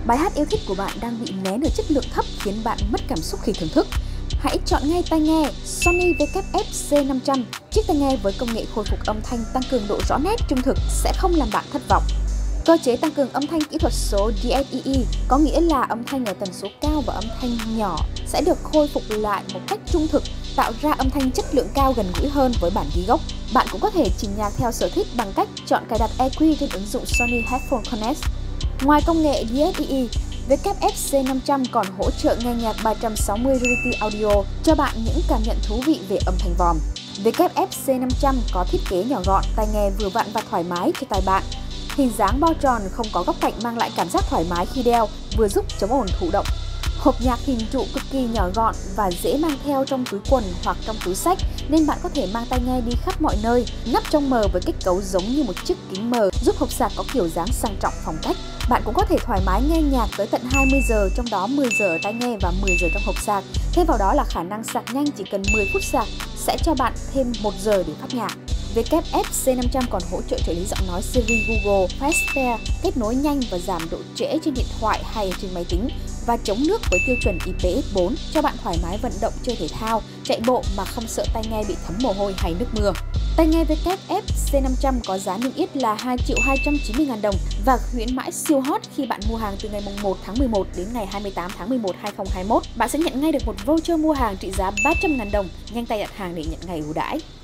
Bài hát yêu thích của bạn đang bị nén ở chất lượng thấp khiến bạn mất cảm xúc khi thưởng thức. Hãy chọn ngay tai nghe Sony VKF-C500. Chiếc tai nghe với công nghệ khôi phục âm thanh tăng cường độ rõ nét trung thực sẽ không làm bạn thất vọng. Cơ chế tăng cường âm thanh kỹ thuật số DSEE có nghĩa là âm thanh ở tần số cao và âm thanh nhỏ sẽ được khôi phục lại một cách trung thực, tạo ra âm thanh chất lượng cao gần gũi hơn với bản ghi gốc. Bạn cũng có thể chỉnh nhạc theo sở thích bằng cách chọn cài đặt EQ trên ứng dụng Sony Headphone Connect. Ngoài công nghệ DSEE, VKF-C500 còn hỗ trợ nghe nhạc 360 Reality Audio cho bạn những cảm nhận thú vị về âm thanh vòm. VKF-C500 có thiết kế nhỏ gọn, tai nghe vừa vặn và thoải mái cho tai bạn. Hình dáng bao tròn không có góc cạnh mang lại cảm giác thoải mái khi đeo, vừa giúp chống ồn thụ động. Hộp nhạc hình trụ cực kỳ nhỏ gọn và dễ mang theo trong túi quần hoặc trong túi xách nên bạn có thể mang tai nghe đi khắp mọi nơi. Nắp trong mờ với kết cấu giống như một chiếc kính mờ giúp hộp sạc có kiểu dáng sang trọng phong cách. Bạn cũng có thể thoải mái nghe nhạc tới tận 20 giờ, trong đó 10 giờ ở tai nghe và 10 giờ trong hộp sạc. Thêm vào đó là khả năng sạc nhanh, chỉ cần 10 phút sạc sẽ cho bạn thêm 1 giờ để phát nhạc. VKF-C500 còn hỗ trợ trợ lý giọng nói Siri, Google, FastPair, kết nối nhanh và giảm độ trễ trên điện thoại hay trên máy tính và chống nước với tiêu chuẩn IPX4 cho bạn thoải mái vận động, chơi thể thao, chạy bộ mà không sợ tai nghe bị thấm mồ hôi hay nước mưa. Tai nghe VKF-C500 có giá niêm yết là 2.290.000 đồng và khuyến mãi siêu hot khi bạn mua hàng từ ngày 1 tháng 11 đến ngày 28 tháng 11 2021. Bạn sẽ nhận ngay được một voucher mua hàng trị giá 300.000 đồng. Nhanh tay đặt hàng để nhận ngày ưu đãi.